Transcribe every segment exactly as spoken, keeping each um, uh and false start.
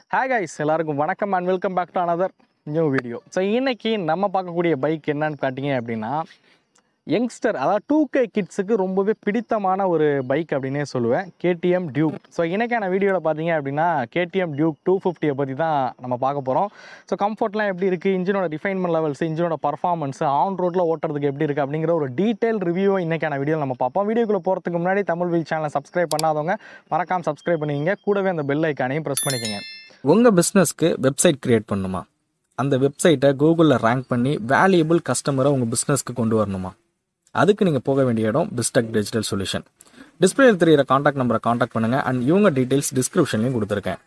Hi guys, எல்லாருக்கும் வணக்கம் and welcome back to another new video. So இன்னைக்கு நம்ம பார்க்கக்கூடிய பைக் என்னன்னு பார்த்தீங்க அப்படின்னா யங்ஸ்டர் அதாவது டூ கே கிட்ஸுக்கு ரொம்பவே பிடித்தமான ஒரு பைக் அப்படின்னே சொல்லுவேன், K T M Duke. So இன்றைக்கான வீடியோவில் பார்த்தீங்க அப்படின்னா K T M Duke two ஃபிஃப்டியை பற்றி தான் நம்ம பார்க்க போகிறோம். ஸோ கம்ஃபர்ட்லாம் எப்படி இருக்குது, இன்ஜினோட ரிஃபைன்மெண்ட் லெவல்ஸ், இன்ஜினோட பர்ஃபார்மன்ஸ், ஆன் ரோட்டில் ஓட்டுறதுக்கு எப்படி இருக்குது அப்படிங்கிற ஒரு டீட்டெயில் ரிவ்யூவை இன்றைக்கான வீடியோவில் நம்ம பார்ப்போம். வீடியோக்குள்ளே போகிறதுக்கு முன்னாடி தமிழ் வீல் சேனலை சப்ஸ்கிரைப் பண்ணாதவங்க மறக்காமல் சப்ஸ்கிரைப் பண்ணிக்கிங்க, கூடவே அந்த பெல் ஐக்கானையும் ப்ரெஸ் பண்ணிக்கோங்க. உங்கள் பிஸ்னஸ்க்கு வெப்சைட் கிரியேட் பண்ணணுமா? அந்த வெப்சைட்டை கூகுளில் ரேங்க் பண்ணி வேல்யூபிள் கஸ்டமரை உங்கள் பிஸ்னஸ்க்கு கொண்டு வரணுமா? அதுக்கு நீங்கள் போக வேண்டிய இடம் பெஸ்ட்டெக் டிஜிட்டல் சொல்யூஷன். டிஸ்பிளேயில் தெரியிற காண்டாக்ட் நம்பரை காண்டாக்ட் பண்ணுங்கள் அண்ட் இவங்க டீட்டெயில்ஸ் டிஸ்கிரிப்ஷன்லையும் கொடுத்துருக்கேன்.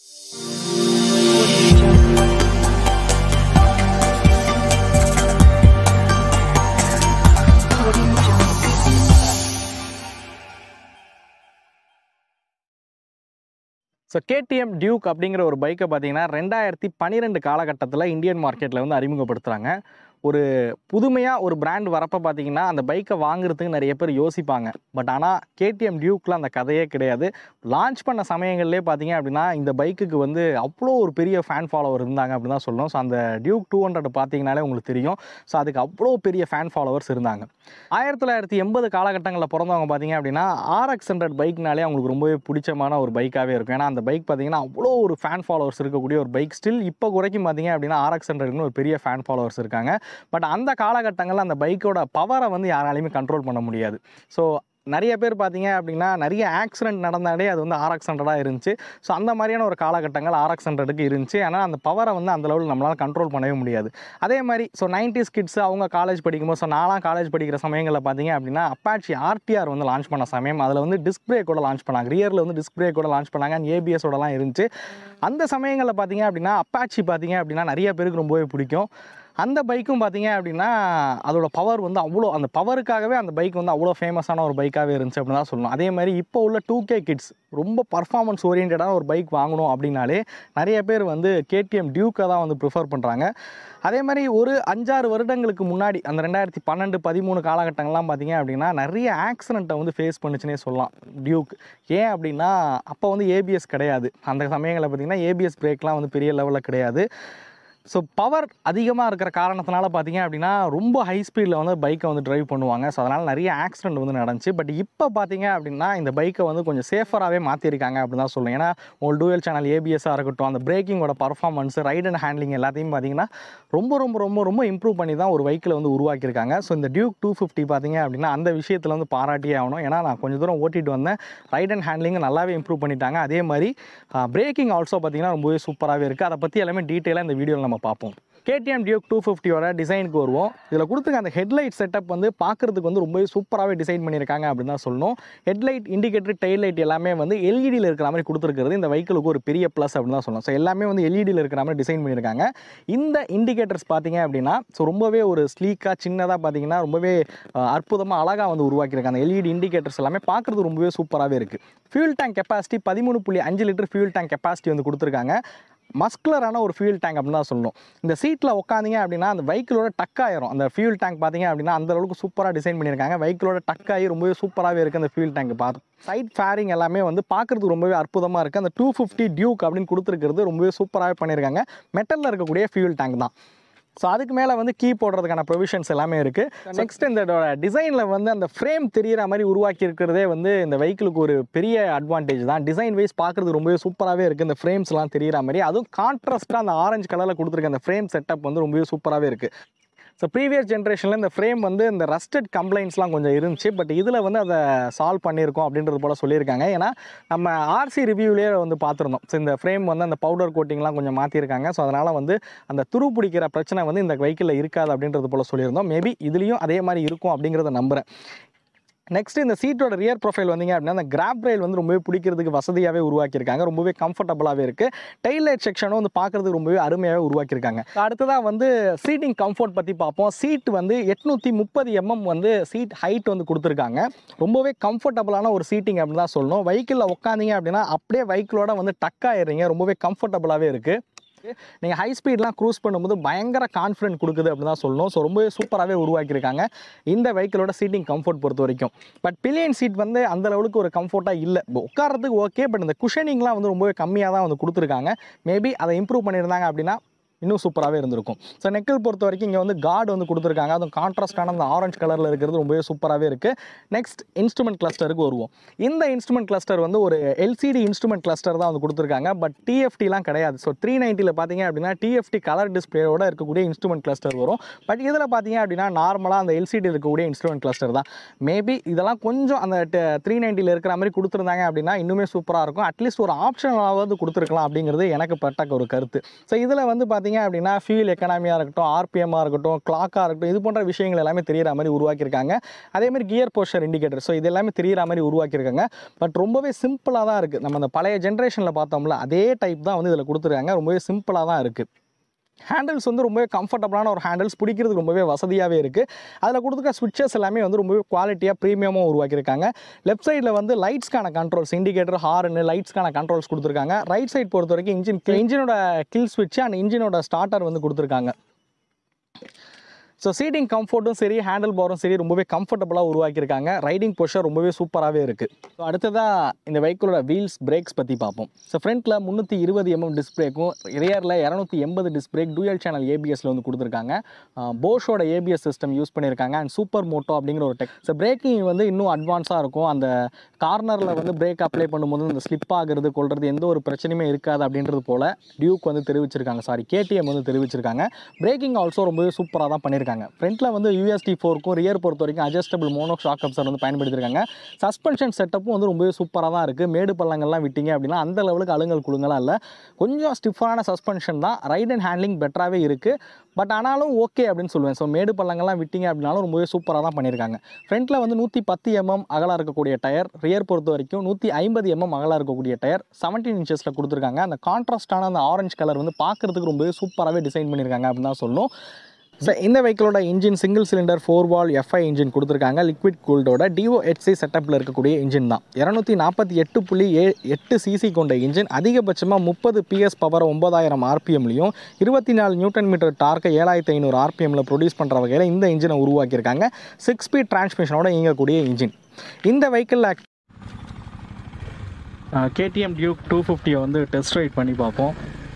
So K T M Duke அப்படிங்கிற ஒரு பைக்கை பார்த்தீங்கன்னா ரெண்டாயிரத்தி பன்னிரெண்டு காலகட்டத்தில் இந்தியன் மார்க்கெட்டில் வந்து அறிமுகப்படுத்துகிறாங்க. ஒரு புதுமையாக ஒரு பிராண்ட் வரப்போ பார்த்தீங்கன்னா அந்த பைக்கை வாங்குறதுக்கு நிறைய பேர் யோசிப்பாங்க. பட் ஆனால் K T M Dukeல அந்த கதையே கிடையாது. லான்ச் பண்ண சமயங்கள்லேயே பார்த்தீங்க அப்படின்னா இந்த பைக்குக்கு வந்து அவ்வளோ ஒரு பெரிய ஃபேன் ஃபாலோவர் இருந்தாங்க அப்படின்னு தான் சொல்லணும். ஸோ அந்த Duke டூ ஹண்ட்ரட் பார்த்தீங்கனாலே உங்களுக்கு தெரியும். ஸோ அதுக்கு அவ்வளோ பெரிய ஃபேன் ஃபாலோவர்ஸ் இருந்தாங்க. ஆயிரத்தி தொள்ளாயிரத்தி எண்பது காலகட்டங்களில் பிறந்தவங்க பார்த்தீங்க அப்படின்னா ஆர் எக்ஸ் ஹண்ட்ரட் பைக்னாலே அவங்களுக்கு ரொம்பவே பிடிச்சமான ஒரு பைக்காகவே இருக்கும். ஏன்னா அந்த பைக் பார்த்தீங்கன்னா அவ்வளோ ஒரு ஃபேன் ஃபாலோவர்ஸ் இருக்கக்கூடிய ஒரு பைக். ஸ்டில் இப்போ குறைக்கும் பார்த்தீங்க அப்படின்னா ஆர் எக்ஸ் ஹண்ட்ரட்னு ஒரு பெரிய ஃபேன் ஃபாலோவர்ஸ் இருக்காங்க. பட் அந்த காலகட்டங்களில் அந்த பைக்கோட பவரை வந்து யாராலையுமே கண்ட்ரோல் பண்ண முடியாது. ஸோ நிறைய பேர் பார்த்தீங்க அப்படின்னா நிறைய ஆக்சிடென்ட் நடந்தாலே அது வந்து ஆர் எக்ஸ் ஹண்ட்ரடாக இருந்துச்சு. ஸோ அந்த மாதிரியான ஒரு காலகட்டங்கள் ஆர் எக்ஸ் ஹண்ட்ரடுக்கு இருந்துச்சு. ஆனால் அந்த பவரை வந்து அந்த லெவலில் நம்மளால் கண்ட்ரோல் பண்ணவே முடியாது. அதே மாதிரி ஸோ நைன்டிஸ் கிட்ஸ் அவங்க காலேஜ் படிக்கும்போது, ஸோ நான்லாம் காலேஜ் படிக்கிற சமயங்களில் பார்த்தீங்க அப்படின்னா அப்பாச்சி ஆர்டிஆர் வந்து லான்ச் பண்ண சமயம் அதில் வந்து டிஸ்க் பிரேக்கோட லான்ச் பண்ணாங்க. ரியரில் வந்து டிஸ்க் பிரேக்கோட லான்ச் பண்ணாங்க அண்ட் ஏபிஎஸோடலாம் இருந்துச்சு. அந்த சமயங்களில் பார்த்தீங்க அப்படின்னா அப்பாச்சி பார்த்தீங்க அப்படின்னா நிறைய பேருக்கு ரொம்பவே பிடிக்கும். அந்த பைக்கும் பார்த்தீங்க அப்படின்னா அதோட பவர் வந்து அவ்வளோ, அந்த பவருக்காகவே அந்த பைக் வந்து அவ்வளோ ஃபேமஸான ஒரு பைக்காகவே இருந்துச்சு அப்படின்னு தான் சொல்லணும். அதே மாதிரி இப்போ உள்ள டூ கே கிட்ஸ் ரொம்ப பர்ஃபார்மன்ஸ் ஓரியன்டான ஒரு பைக் வாங்கணும் அப்படின்னாலே நிறைய பேர் வந்து K T M Duke தான் வந்து ப்ரிஃபர் பண்ணுறாங்க. அதே மாதிரி ஒரு அஞ்சாறு வருடங்களுக்கு முன்னாடி அந்த ரெண்டாயிரத்தி பன்னெண்டு பதிமூணு காலகட்டங்கள்லாம் பார்த்தீங்க அப்படின்னா நிறைய ஆக்சிடென்ட்டை வந்து ஃபேஸ் பண்ணுச்சுன்னே சொல்லலாம் டியூக். ஏன் அப்படின்னா அப்போ வந்து ஏபிஎஸ் கிடையாது. அந்த சமயங்களில் பார்த்தீங்கன்னா ஏபிஎஸ் பிரேக்லாம் வந்து பெரிய லெவலில் கிடையாது. ஸோ பவர் அதிகமாக இருக்கிற காரணத்தினால பார்த்தீங்க அப்படின்னா ரொம்ப ஹை ஸ்பீடில் வந்து பைக்கை வந்து ட்ரைவ் பண்ணுவாங்க. ஸோ அதனால் நிறைய ஆக்சிடென்ட் வந்து நடந்துச்சு. பட் இப்போ பார்த்தீங்க அப்படின்னா இந்த பைக்கை வந்து கொஞ்சம் சேஃபராகவே மாற்றிருக்காங்க அப்படின்னு தான் சொல்லுவேன். ஏன்னா உங்களுக்கு டூயல் சேனல் ஏபிஎஸ்ஸாக இருக்கட்டும், அந்த பிரேக்கிங்கோட பர்ஃபார்மன்ஸ், ரைட் அண்ட் ஹேண்ட்லிங் எல்லாத்தையும் பார்த்தீங்கன்னா ரொம்ப ரொம்ப ரொம்ப ரொம்ப இம்ப்ரூவ் பண்ணி தான் ஒரு பைக்கில் வந்து உருவாக்கியிருக்காங்க. ஸோ இந்த டியூக் டூ ஃபிஃப்டி பார்த்தீங்க அப்படின்னா அந்த விஷயத்தில் வந்து பாராட்டியே ஆகணும். ஏன்னா நான் கொஞ்சம் தூரம் ஓட்டிகிட்டு வந்தேன், ரைட் அண்ட் ஹேண்ட்லிங்கை நல்லாவே இம்ப்ரூவ் பண்ணிட்டாங்க. அதே மாதிரி பிரேக்கிங் ஆல்சோ பார்த்தீங்கன்னா ரொம்பவே சூப்பராகவே இருக்குது. அதை பற்றி எல்லாமே டீட்டெயிலாக இந்த வீடியோவில் நம்ம பார்ப்போம். K T M Duke two ஃபிஃப்டியோட டிசைனுக்கு வருவோம். இதில் கொடுத்துருக்க அந்த ஹெட்லைட் செட்டப் வந்து பார்க்குறதுக்கு வந்து ரொம்பவே சூப்பராகவே டிசைன் பண்ணியிருக்காங்க அப்படின்னு தான் சொல்லணும். ஹெட்லைட், இண்டிகேட்டர், டெயில் லைட் எல்லாமே வந்து எல்இடியில் இருக்கிற மாதிரி கொடுத்துருக்கிறது இந்த வெஹிக்கிளுக்கு ஒரு பெரிய ப்ளஸ் அப்படின்னு தான் சொல்லணும். ஸோ எல்லாமே வந்து எல்இடியில் இருக்கிற மாதிரி டிசைன் பண்ணியிருக்காங்க. இந்த இண்டிகேட்டர்ஸ் பார்த்தீங்க அப்படின்னா ஸோ ரொம்பவே ஒரு ஸ்லீக்காக சின்னதாக பார்த்தீங்கன்னா ரொம்பவே அற்புதமாக அழகாக வந்து உருவாக்கியிருக்காங்க. அந்த எல்இடி இண்டிகேட்டர்ஸ் எல்லாமே பார்க்குறது ரொம்பவே சூப்பராகவே இருக்குது. ஃபியூல் டேங்க் கெப்பாசிட்டி பதிமூணு புள்ளி அஞ்சு லிட்டர் ஃபியூல் டேங்க் கெப்பாசிட்டி வந்து கொடுத்துருக்காங்க. மஸ்குலரான ஒரு ஃபியூல் டேங்க் அப்படின்னு தான் சொல்லணும். இந்த சீட்டில் உட்காந்திங்க அப்படின்னா அந்த வெஹிக்கிளோட டக் ஆயிரும். அந்த ஃபியூல் டேங்க் பார்த்தீங்க அப்படின்னா அந்த அளவுக்கு சூப்பராக டிசைன் பண்ணியிருக்காங்க. வெஹிக்கிளோட டக் ஆகி ரொம்பவே சூப்பராகவே இருக்குது அந்த ஃபியூல் டேங்க் பார்த்து. சைட் ஃபேரிங் எல்லாமே வந்து பார்க்குறதுக்கு ரொம்பவே அற்புதமாக இருக்குது. அந்த டூ ஃபிஃப்டி டியூக் அப்படின்னு கொடுத்துருக்கிறது ரொம்பவே சூப்பராகவே பண்ணியிருக்காங்க. மெட்டலில் இருக்கக்கூடிய ஃபியூல் டேங்க் தான். ஸோ அதுக்கு மேலே வந்து கீ போடுறதுக்கான ப்ரொவிஷன்ஸ் எல்லாமே இருக்குது. நெக்ஸ்ட் இந்த டிசைனில் வந்து அந்த ஃப்ரேம் தெரிகிற மாதிரி உருவாக்கி இருக்கிறதே வந்து இந்த வெஹிக்கிளுக்கு ஒரு பெரிய அட்வான்டேஜ் தான். டிசைன் வைஸ் பார்க்குறது ரொம்பவே சூப்பராகவே இருக்குது. இந்த ஃப்ரேம்ஸ்லாம் தெரிகிற மாதிரி, அதுவும் கான்ட்ராஸ்ட்டாக அந்த ஆரஞ்சு கலரில் கொடுத்துருக்க அந்த ஃப்ரேம் செட்டப் வந்து ரொம்பவே சூப்பராகவே இருக்குது. ஸோ ப்ரீவியஸ் ஜென்ரேஷனில் இந்த ஃப்ரேம் வந்து இந்த ரஸ்டட் கம்ப்ளைண்ட்ஸ்லாம் கொஞ்சம் இருந்துச்சு. பட் இதில் வந்து அதை சால்வ் பண்ணியிருக்கோம் அப்படின்றது போல் சொல்லியிருக்காங்க. ஏன்னா நம்ம ஆர்சி ரிவ்யூலேயே வந்து பார்த்துருந்தோம். ஸோ இந்த ஃப்ரேம் வந்து அந்த பவுடர் கோட்டிங்லாம் கொஞ்சம் மாற்றிருக்காங்க. ஸோ அதனால் வந்து அந்த துரு பிடிக்கிற பிரச்சனை வந்து இந்த வெஹிக்கிளில் இருக்காது அப்படின்றது போல் சொல்லியிருந்தோம். மேபி இதுலேயும் அதே மாதிரி இருக்கும் அப்படிங்கிறத நம்புகிறேன். நெக்ஸ்ட் இந்த சீட்டோட ரியர் ப்ரொஃபைல் வந்தீங்க அப்படின்னா அந்த கிராப் ரயில் வந்து ரொம்பவே பிடிக்கிறதுக்கு வசதியாகவே உருவாக்கியிருக்காங்க. ரொம்பவே கம்ஃபர்டபுளாகவே இருக்குது. டெயில் லைட் செக்ஷனும் வந்து பார்க்குறதுக்கு ரொம்பவே அருமையாகவே உருவாக்கியிருக்காங்க. அடுத்ததாக வந்து சீட்டிங் கம்ஃபர்ட் பற்றி பார்ப்போம். சீட் வந்து எட்நூற்றி முப்பது எம்எம் வந்து சீட் ஹைட் வந்து கொடுத்துருக்காங்க. ரொம்பவே கம்ஃபர்டபுளான ஒரு சீட்டிங் அப்படின்னு தான் சொல்லணும். வெஹிக்கிளில் உட்காந்திங்க அப்படின்னா அப்படியே வெஹிக்கிளோட வந்து டக் ஆயிடுறீங்க. ரொம்பவே கம்ஃபர்டபுளாகவே இருக்குது. நீங்கள் ஹை ஸ்பீட்லாம் க்ரூஸ் பண்ணும்போது பயங்கர கான்ஃபிடென்ட் கொடுக்குது அப்படின்னு தான் சொல்லணும். ஸோ ரொம்பவே சூப்பராகவே உருவாக்கியிருக்காங்க இந்த வெஹிக்கிளோட சீட்டிங் கம்ஃபர்ட் பொறுத்த வரைக்கும். பட் பில்லியன் சீட் வந்து அந்த லெவலுக்கு ஒரு கம்ஃபர்ட்டாக இல்லை. உட்காரத்துக்கு ஓகே, பட் இந்த குஷனிங்லாம் வந்து ரொம்பவே கம்மியாக தான் வந்து கொடுத்துருக்காங்க. மேபி அதை இம்ப்ரூவ் பண்ணியிருந்தாங்க அப்படின்னா இன்னும் சூப்பராகவே இருந்திருக்கும். ஸோ நெக்கில் பொறுத்த வரைக்கும் இங்கே வந்து கார்டு வந்து கொடுத்துருக்காங்க. அதுவும் கான்ட்ராஸ்டான அந்த ஆரஞ்சு கலரில் இருக்கிறது ரொம்பவே சூப்பராகவே இருக்குது. நெக்ஸ்ட் இன்ஸ்ட்ருமெண்ட் கிளஸ்டருக்கு வருவோம். இந்த இன்ஸ்ட்ருமெண்ட் கிளஸ்டர் வந்து ஒரு எல்சிடி இன்ஸ்ட்ருமெண்ட் கிளஸ்டர் தான் வந்து கொடுத்துருக்காங்க. பட் டிஎஃப்டிலாம் கிடையாது. ஸோ த்ரீ நைன்ட்டியில் பார்த்தீங்க அப்படின்னா டிஎஃப்டி கலர் டிஸ்பிளேயோட இருக்கக்கூடிய இன்ஸ்ட்ருமெண்ட் கிளஸ்டர் வரும். பட் இதில் பார்த்தீங்க அப்படின்னா நார்மலாக அந்த எல்சிடி இருக்கக்கூடிய இன்ஸ்ட்ருமெண்ட் கிளஸ்டர் தான். மேபி இதெல்லாம் கொஞ்சம் அந்த த்ரீ நைன்ட்டியில் இருக்கிற மாதிரி கொடுத்துருந்தாங்க அப்படின்னா இன்னுமே சூப்பராக இருக்கும். அட்லீஸ்ட் ஒரு ஆப்ஷனாவது கொடுத்துருக்கலாம் அப்படிங்கிறது எனக்கு பட்ட ஒரு கருத்து. ஸோ இதில் வந்து பார்த்தீங்க அப்படின்னா ஃபியூல் எக்கனாமியாக இருக்கட்டும், ஆர்பிஎம்மாக இருக்கட்டும், கிளாக்காக இருக்கட்டும், இது போன்ற விஷயங்கள் எல்லாமே தெரிகிற மாதிரி உருவாக்கியிருக்காங்க. அதேமாதிரி கியர் போஸ்டர் இண்டிகேட்டர், ஸோ இது எல்லாமே தெரிகிற மாதிரி உருவாக்கியிருக்காங்க. பட் ரொம்பவே சிம்பிளாக தான் இருக்குது. நம்ம அந்த பழைய ஜென்ரேஷனில் பார்த்தோம்ல அதே டைப் தான் வந்து இதில் கொடுத்துருக்காங்க. ரொம்பவே சிம்பிளாக தான் இருக்குது. ஹேண்டில்ஸ் வந்து ரொம்பவே கம்ஃபர்டபுளான ஒரு ஹேண்டில்ஸ், பிடிக்கிறதுக்கு ரொம்பவே வசதியாகவே இருக்குது. அதில் கொடுத்துருக்க ஸ்விட்சஸ் எல்லாமே வந்து ரொம்பவே குவாலிட்டியாக ப்ரீமியமாக உருவாக்கியிருக்காங்க. லெஃப்ட் சைடில் வந்து லைட்ஸ்க்கான கண்ட்ரோல்ஸ், இண்டிகேட்டர், ஹார்னு, லைட்ஸ்க்கான கண்ட்ரோல்ஸ் கொடுத்துருக்காங்க. ரைட் சைட் பொறுத்த வரைக்கும் இன்ஜின் இன்ஜினோட கில் ஸ்விட்ச் அண்ட் இன்ஜினோட ஸ்டார்டர் வந்து கொடுத்துருக்காங்க. ஸோ சீட்டிங் கம்ஃபர்ட்டும் சரி, ஹேண்டில் பாரும் சரி ரொம்பவே கம்ஃபர்டபுளாக உருவாக்கியிருக்காங்க. ரைடிங் பொஷர் ரொம்பவே சூப்பராகவே இருக்குது. ஸோ அடுத்ததாக இந்த வெஹிக்கிளோட வீல்ஸ், பிரேக்ஸ் பற்றி பார்ப்போம். ஸோ ஃப்ரண்ட்டில் முந்நூற்றி இருபது எம்எம் டிஸ்க் பிரேக்கும், ரியரில் இரநூத்தி எண்பது டிஸ்க் பிரேக், டூயல் சேனல் ஏபிஎஸ்ல வந்து கொடுத்துருக்காங்க. போஷோட ஏபிஎஸ் சிஸ்டம் யூஸ் பண்ணியிருக்காங்க அண்ட் சூப்பர் மோட்டோ அப்படிங்கிற ஒரு டெக். ஸோ பிரேக்கிங் வந்து இன்னும் அட்வான்ஸாக இருக்கும். அந்த கார்னரில் வந்து பிரேக் அப்ளை பண்ணும்போது இந்த ஸ்லிப் ஆகிறது, கொள்வது எந்த ஒரு பிரச்சனையுமே இருக்காது அப்படின்றது போல் டியூக் வந்து தெரிவிச்சிருக்காங்க. சாரி கேடிஎம் வந்து தெரிவிச்சிருக்காங்க. பிரேக்கிங் ஆல்சோ ரொம்பவே சூப்பராக தான் பண்ணியிருக்காங்க. ஃப்ரண்ட்டில் வந்து யூஎஸ்டி ஃபோருக்கும் ரியர் பொறுத்த வரைக்கும் அட்ஜஸ்டபிள் மோனோ ஷாக் அப்சர் வந்து பயன்படுத்தியிருக்காங்க. சஸ்பென்ஷன் செட்டப்பும் வந்து ரொம்பவே சூப்பராக தான் இருக்குது. மேடு பள்ளங்கள்லாம் விட்டீங்க அப்படின்னா அந்த லெவலுக்கு அழுங்கல் குழுங்கலாம் இல்லை. கொஞ்சம் ஸ்டிஃபான சஸ்பென்ஷன் தான். ரைட் அண்ட் ஹேண்ட்லிங் பெட்டராகவே இருக்குது. பட் ஆனாலும் ஓகே அப்படின்னு சொல்லுவேன். ஸோ மேடு பள்ளங்கள்லாம் விட்டீங்க அப்படின்னாலும் ரொம்பவே சூப்பராக தான் பண்ணியிருக்காங்க. ஃப்ரண்ட்டில் வந்து நூற்றி பத்து எம்எம் அகலாக இருக்கக்கூடிய டயர், ரியர் பொறுத்த வரைக்கும் நூற்றி ஐம்பது எம்எம் அகலாக இருக்கக்கூடிய டயர் செவன்டீன் இன்ச்சஸில் கொடுத்துருக்காங்க. அந்த கான்ட்ராஸ்டான அந்த ஆரஞ்சு கலர் வந்து பார்க்குறதுக்கு ரொம்பவே சூப்பராகவே டிசைன் பண்ணியிருக்காங்க அப்படின்னு தான் சொல்லணும். ஸோ இந்த வெஹிக்கிளோட engine single cylinder four valve FI engine கொடுத்துருக்காங்க. லிக்விட் கூல்டோட டிஓஹெச்சி செட்டப்பில் இருக்கக்கூடிய இன்ஜின் தான். இரநூத்தி நாற்பத்தி எட்டு புள்ளி ஏ எட்டு சிசி கொண்ட இன்ஜின் அதிகபட்சமாக முப்பது பிஎஸ் பவர் ஒன்பதாயிரம் ஆர்பிஎம்லையும் இருபத்தி நாலு நியூட்டன் மீட்டர் டார்க்கை ஏழாயிரத்தி ஐநூறு ஆர்பிஎம்மில் ப்ரொடியூஸ் பண்ணுற வகையில் இந்த இன்ஜினை உருவாக்கியிருக்காங்க. சிக்ஸ் ஸ்பீட் டிரான்ஸ்மிஷனோட இயங்கக்கூடிய இன்ஜின். இந்த வெஹிக்கிளில் கேடிஎம் டியூக் டூ ஃபிஃப்டியை வந்து டெஸ்ட் ரைட் பண்ணி பார்ப்போம்.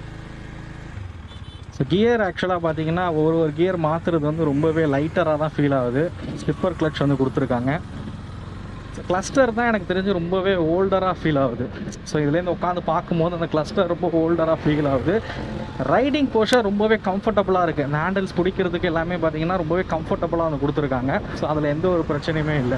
ஸோ கியர் ஆக்சுவலாக பார்த்தீங்கன்னா ஒரு ஒரு கியர் மாற்றுறது வந்து ரொம்பவே லைட்டராக தான் ஃபீல் ஆகுது. ஸ்லிப்பர் கிளட்ச் வந்து கொடுத்துருக்காங்க. ஸோ கிளஸ்டர் தான் எனக்கு தெரிஞ்சு ரொம்பவே ஓல்டராக ஃபீல் ஆகுது. ஸோ இதுலேருந்து உட்காந்து பார்க்கும்போது அந்த கிளஸ்டர் ரொம்ப ஓல்டராக ஃபீல் ஆகுது. ரைடிங் போஷர் ரொம்பவே கம்ஃபர்டபுளாக இருக்குது. அந்த ஹேண்டில்ஸ் பிடிக்கிறதுக்கு எல்லாமே பார்த்தீங்கன்னா ரொம்பவே கம்ஃபர்டபுளாக வந்து கொடுத்துருக்காங்க. ஸோ அதில் எந்த ஒரு பிரச்சனையுமே இல்லை.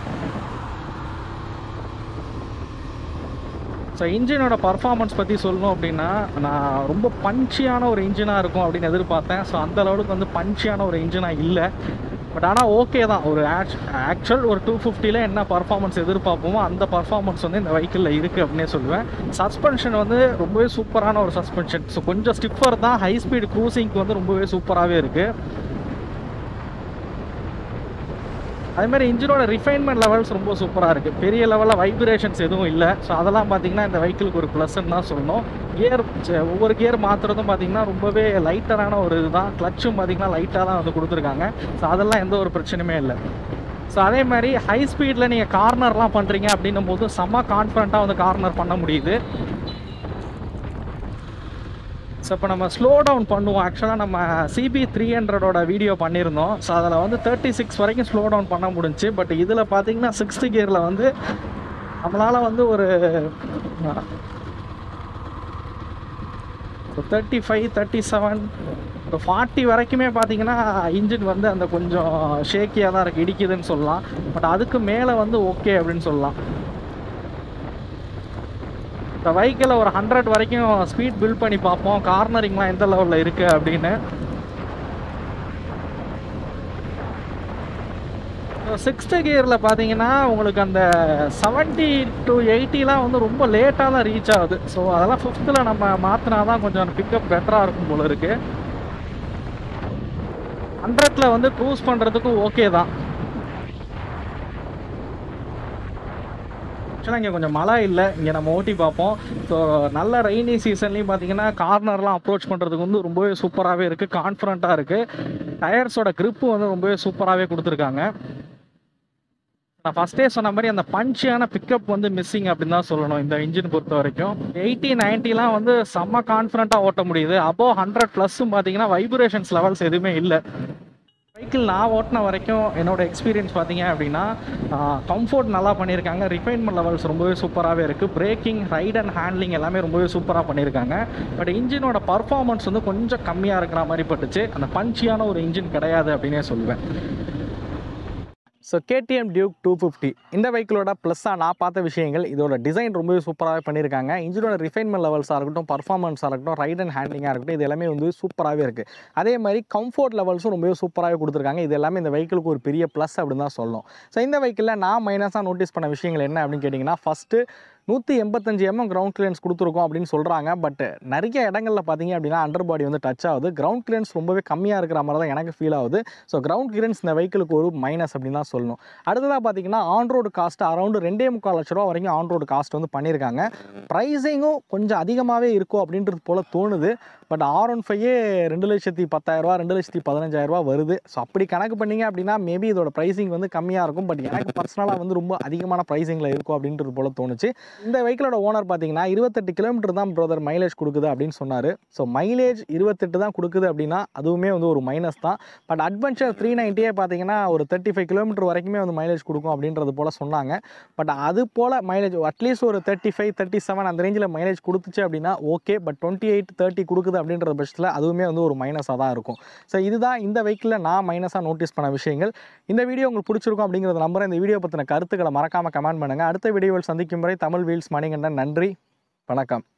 ஸோ இன்ஜினோட பர்ஃபார்மன்ஸ் பற்றி சொல்லணும் அப்படின்னா நான் ரொம்ப பஞ்சியான ஒரு இன்ஜினாக இருக்கும் அப்படின்னு எதிர்பார்த்தேன். ஸோ அந்த லெவலுக்கு வந்து பஞ்சியான ஒரு இன்ஜினாக இல்லை. பட் ஆனால் ஓகே தான். ஒரு ஆக்சுவல் ஒரு டூ ஃபிஃப்டியில் என்ன பர்ஃபார்மன்ஸ் எதிர்பார்ப்போமோ அந்த பர்ஃபார்மன்ஸ் வந்து இந்த வெஹிக்கிளில் இருக்குது அப்படின்னே சொல்லுவேன். சஸ்பென்ஷன் வந்து ரொம்பவே சூப்பரான ஒரு சஸ்பென்ஷன். ஸோ கொஞ்சம் ஸ்டிஃபர் தான். ஹை ஸ்பீட் க்ரூசிங்க்கு வந்து ரொம்பவே சூப்பராகவே இருக்குது. அதேமாதிரி இன்ஜினோட ரிஃபைன்மெண்ட் லெவல்ஸ் ரொம்ப சூப்பராக இருக்குது. பெரிய லெவலில் வைப்ரேஷன்ஸ் எதுவும் இல்லை. ஸோ அதெல்லாம் பார்த்திங்கன்னா இந்த வெஹிக்கிளுக்கு ஒரு ப்ளஸ்ன்னு தான் சொல்லணும். கியர் ஒவ்வொரு கியர் மாற்றுறதும் பார்த்திங்கன்னா ரொம்பவே லைட்டரான ஒரு இதுதான். கிளச்சும் பார்த்திங்கன்னா லைட்டாக தான் வந்து கொடுத்துருக்காங்க. ஸோ அதெல்லாம் எந்த ஒரு பிரச்சனையுமே இல்லை. ஸோ அதே மாதிரி ஹை ஸ்பீடில் நீங்கள் கார்னர்லாம் பண்ணுறீங்க அப்படின்னும் போது செம்ம கான்ஃபிடண்ட்டாக வந்து கார்னர் பண்ண முடியுது. ஸோ இப்போ நம்ம ஸ்லோ டவுன் பண்ணுவோம். ஆக்சுவலாக நம்ம சிபி த்ரீ ஹண்ட்ரடோட வீடியோ பண்ணியிருந்தோம். ஸோ அதில் வந்து தேர்ட்டி சிக்ஸ் வரைக்கும் ஸ்லோ டவுன் பண்ண முடிஞ்சு. பட் இதில் பார்த்தீங்கன்னா சிக்ஸ்த்து கியரில் வந்து நம்மளால் வந்து ஒரு தேர்ட்டி ஃபைவ் தேர்ட்டி செவன் ஒரு ஃபார்ட்டி வரைக்குமே பார்த்தீங்கன்னா இன்ஜின் வந்து அந்த கொஞ்சம் ஷேக்கியாக தான் இருக்குது, இடிக்குதுன்னு சொல்லலாம். பட் அதுக்கு மேலே வந்து ஓகே அப்படின்னு சொல்லலாம். இந்த வெஹிக்கிளில் ஒரு ஹண்ட்ரட் வரைக்கும் ஸ்பீட் பில்ட் பண்ணி பார்ப்போம், கார்னரிங்லாம் எந்த லெவலில் இருக்குது அப்படின்னு. சிக்ஸ்த்து கியரில் பார்த்தீங்கன்னா உங்களுக்கு அந்த செவன்ட்டி டு எயிட்டிலாம் வந்து ரொம்ப லேட்டாக தான் ரீச் ஆகுது. ஸோ அதெல்லாம் ஃபிஃப்த்தில் நம்ம மாற்றினா தான் கொஞ்சம் பிக்கப் பெட்டராக இருக்கும் போல இருக்குது. ஹண்ட்ரடில் வந்து க்ரூஸ் பண்ணுறதுக்கும் ஓகே தான். ஆக்சுவலாக இங்கே கொஞ்சம் மழை இல்லை, இங்கே நம்ம ஓட்டி பார்ப்போம். ஸோ நல்ல ரெய்னி சீசன்லேயும் பார்த்தீங்கன்னா கார்னர்லாம் அப்ரோச் பண்ணுறதுக்கு வந்து ரொம்பவே சூப்பராகவே இருக்குது, கான்ஃபிடண்ட்டாக இருக்குது. டயர்ஸோட க்ரிப்பு வந்து ரொம்பவே சூப்பராகவே கொடுத்துருக்காங்க. நான் ஃபஸ்ட்டே சொன்ன மாதிரி அந்த பஞ்சியான பிக்கப் வந்து மிஸ்ஸிங் அப்படின்னு தான் சொல்லணும் இந்த இன்ஜின் பொறுத்த வரைக்கும். எயிட்டி நைன்ட்டிலாம் வந்து செம்ம கான்ஃபிடண்ட்டாக ஓட்ட முடியுது. அபோவ் ஹண்ட்ரட் ப்ளஸ்ஸும் பார்த்தீங்கன்னா வைப்ரேஷன்ஸ் லெவல்ஸ் எதுவுமே இல்லை. சைக்கிள் நான் ஓட்டின வரைக்கும் என்னோட எக்ஸ்பீரியன்ஸ் பார்த்தீங்க அப்படின்னா கம்ஃபோர்ட் நல்லா பண்ணியிருக்காங்க, ரிஃபைன்மெண்ட் லெவல்ஸ் ரொம்பவே சூப்பராகவே இருக்குது, பிரேக்கிங், ரைட் அண்ட் ஹேண்ட்லிங் எல்லாமே ரொம்பவே சூப்பராக பண்ணியிருக்காங்க. பட் இன்ஜினோட பர்ஃபார்மன்ஸ் வந்து கொஞ்சம் கம்மியாக இருக்கிற மாதிரி பட்டுச்சு. அந்த பஞ்சியான ஒரு இன்ஜின் கிடையாது அப்படின்னே சொல்லுவேன். So KTM Duke two fifty இந்த வெஹிக்கிளோட ப்ளஸ்ஸாக நான் பார்த்த விஷயங்கள், இதோட டிசைன் ரொம்பவே சூப்பராகவே பண்ணியிருக்காங்க. இன்ஜினோட ரிஃபைன்மெண்ட் லெவல்ஸாக இருக்கட்டும், பர்ஃபார்மன்ஸாக இருக்கட்டும், ரைட் அண்ட் ஹேண்ட்லிங்காக இருக்கட்டும், இது எல்லாமே வந்து சூப்பராகவே இருக்குது. அதே மாதிரி கம்ஃபோர்ட் லெவல்ஸும் ரொம்பவே சூப்பராகவே கொடுத்துருக்காங்க. இது எல்லாமே இந்த வெஹிக்கிளுக்கு ஒரு பெரிய ப்ளஸ் அப்படின்னு தான் சொல்லணும். ஸோ இந்த வெஹிக்கிளில் நான் மைனஸாக நோட்டீஸ் பண்ண விஷயங்கள் என்ன அப்படின்னு கேட்டிங்கன்னா, ஃபஸ்ட்டு நூற்றி எண்பத்தஞ்சு எம்எம் கிரவுண்ட் கிளியரன்ஸ் கொடுத்துருக்கோம் அப்படின்னு சொல்கிறாங்க. பட் நிறைய இடங்களில் பார்த்தீங்க அப்படின்னா அண்டர் பாடி வந்து டச் ஆகுது. கிரவுண்ட் கிளியரன்ஸ் ரொம்பவே கம்மியாக இருக்கிற மாதிரி தான் எனக்கு ஃபீல் ஆகுது. ஸோ கிரவுண்ட் கிளியரன்ஸ் இந்த வெஹிக்கிளுக்கு ஒரு மைனஸ் அப்படின்னு தான் சொல்லணும். அடுத்ததாக பார்த்தீங்கன்னா ஆன் ரோடு காஸ்ட் அரௌண்டு ரெண்டே முக்கால் லட்ச ரூபா வரைக்கும் ஆன் ரோடு காஸ்ட் வந்து பண்ணியிருக்காங்க. ப்ரைஸிங்கும் கொஞ்சம் அதிகமாகவே இருக்கும் அப்படின்றது போல் தோணுது. பட் ஆர் ஒன் ஃபைவே ரெண்டு லட்சத்தி பத்தாயிரரூவா ரெண்டு லட்சத்தி பதினஞ்சாயிரரூவா வருது. ஸோ அப்படி கணக்கு பண்ணிங்க அப்படின்னா மேபி இதோட ப்ரைஸிங் வந்து கம்மியாக இருக்கும். பட் எனக்கு பர்சனலாக வந்து ரொம்ப அதிகமான ப்ரைஸிங்கில் இருக்கும் அப்படின்றது போல் தோணுச்சு. இந்த வெஹிக்கிளோட ஓனர் பார்த்தீங்கன்னா இருபத்தெட்டு கிலோமீட்டர் தான் ப்ரோதர் மைலேஜ் கொடுக்குது அப்படின்னு சொன்னார். ஸோ மைலேஜ் இருபத்தெட்டு தான் கொடுக்குது அப்படின்னா அதுவுமே வந்து ஒரு மைனஸ் தான். பட் அட்வென்ச்சர் த்ரீ நைன்ட்டியே பார்த்தீங்கன்னா ஒரு தேர்ட்டி ஃபைவ் கிலோமீட்டர் வரைக்குமே வந்து மைலேஜ் கொடுக்கும் அப்படின்றது போல் சொன்னாங்க. பட் அது போல் மைலேஜ் அட்லீஸ்ட் ஒரு தேர்ட்டி ஃபைவ் தேர்ட்டி செவன் அந்த ரேஞ்சில் மைலேஜ் கொடுத்துச்சு அப்படின்னா okay. But twenty eight thirty கொடுக்குது அப்படின்ற பட்சத்தில் அதுவுமே வந்து ஒரு மைனஸாக தான் இருக்கும். ஸோ இதுதான் இந்த வெஹிக்கிளில் நான் மைனஸாக நோட்டீஸ் பண்ண விஷயங்கள். இந்த வீடியோ உங்களுக்கு பிடிச்சிருக்கும் அப்படிங்கிறத நம்புறேன். இந்த வீடியோ பற்றின கருத்துக்களை மறக்காமல் கமெண்ட் பண்ணுங்கள். அடுத்த வீடியோவில் சந்திக்கும் வரை தமிழ் வீல்ஸ் மணிகண்டன். நன்றி, வணக்கம்.